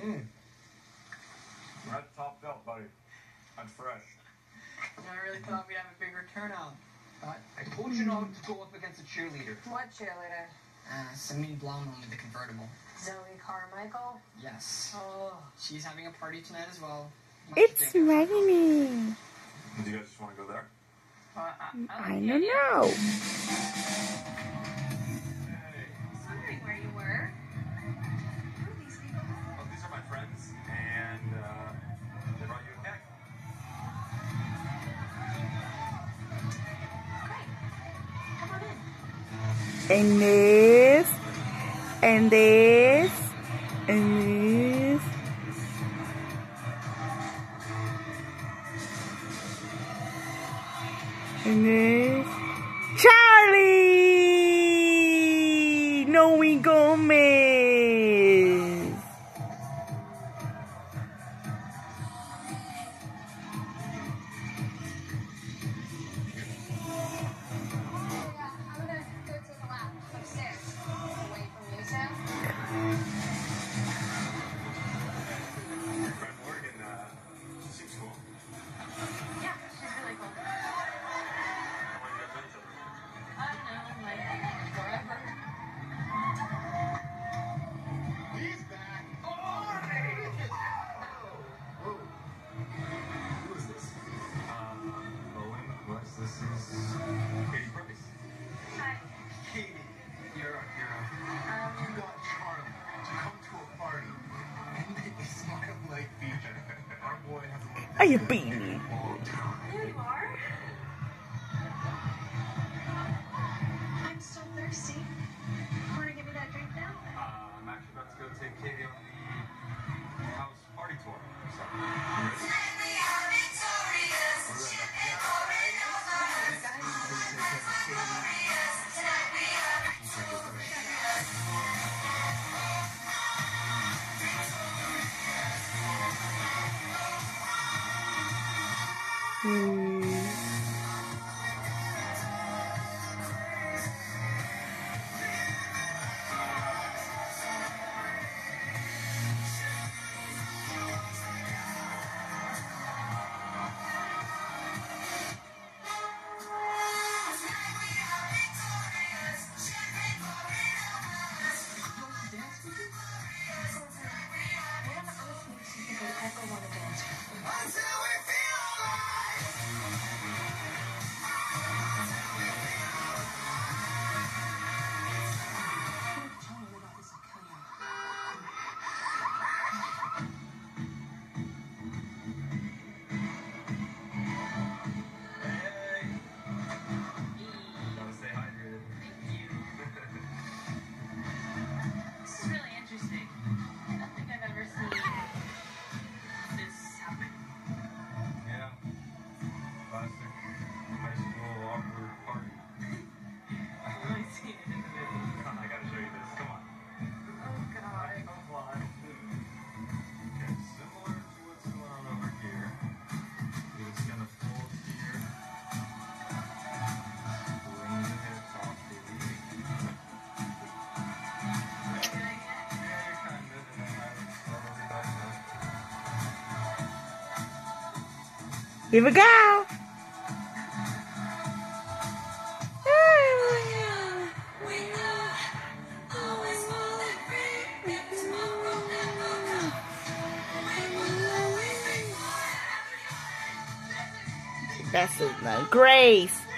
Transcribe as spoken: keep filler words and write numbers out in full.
Mm. Red top belt, buddy. That's fresh. I really thought we'd have a bigger turnout. Uh, I told you not to go up against a cheerleader. What cheerleader? Uh, Celine Blonde with the convertible. Zoe Carmichael? Yes. Oh. She's having a party tonight as well. Much It's bigger. raining. Do you guys just want to go there? Uh, I, I, I like don't the idea. know. Hey. I was wondering where you were. Who are these people? Well, these are my friends, and uh, they brought you a cake. Great. Come on in. And this. And this. And this. And this. Charlie! Noe Gomez! I'm gonna go take a lap upstairs. Away from you, Sam. Your friend Morgan, uh, she seems cool. Yeah, she's really cool. How long you guys known each other? I don't know, like, forever. He's back. Oh, hey. Whoa. Who is this? Uh, Owen West. This is Katie Price. Hi. Katie, you're a hero. Um, You got Charlie to come to a party and make me smile like Beecher. Our boy hasn't looked Are you this good beating in me? a long time. there you are. I'm so thirsty. Wanna give me that drink now? Uh, I'm actually about to go take Katie on the house party tour. So, you ready? We'll be right back. Hmm. Hey. Gotta stay hydrated. This is really interesting. I don't think I've ever seen this happen. Yeah. Classic high school awkward party. I've really seen it in the movie. Come on, I gotta show you this. Come on. Oh, God. Come on. Okay, similar to what's going on over here. It's gonna fold here. Bring the hips off, baby. Yeah, you're kind of, and then I would slowly back up. Here we go. That's it, man. Grace.